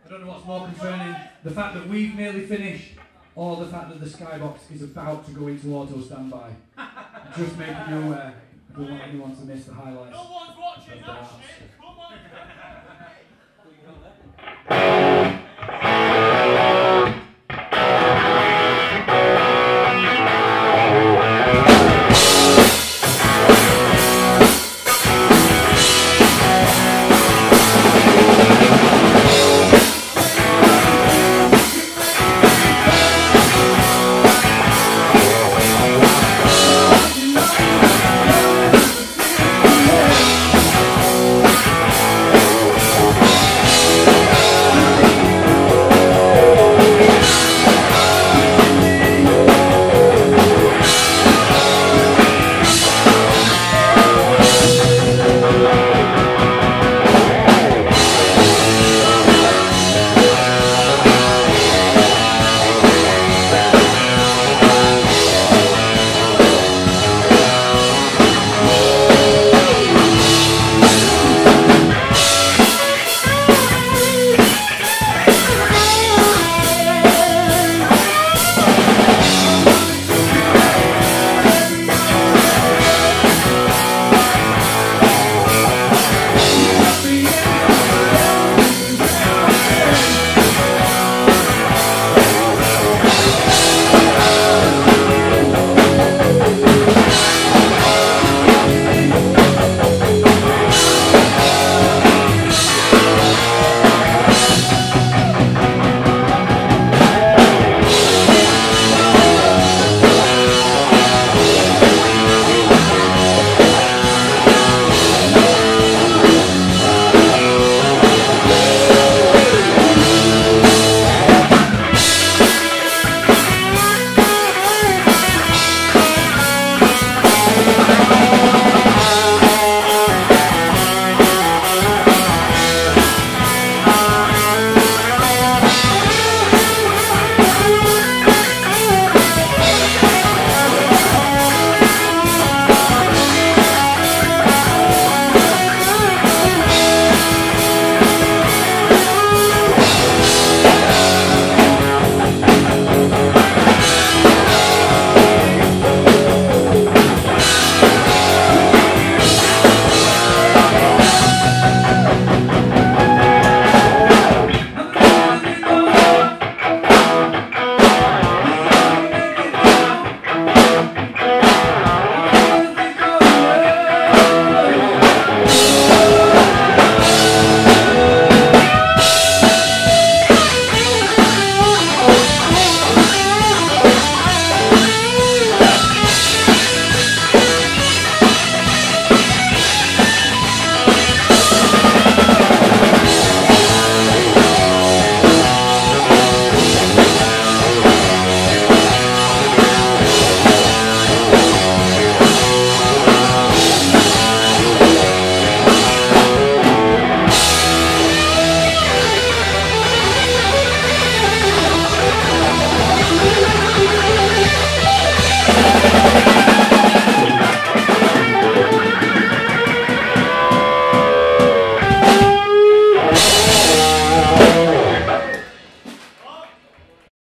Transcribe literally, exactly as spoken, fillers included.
I don't know what's more concerning, the fact that we've nearly finished, or the fact that the skybox is about to go into auto standby. Just making you aware. I don't want anyone to miss the highlights. No one's watching of that that. shit.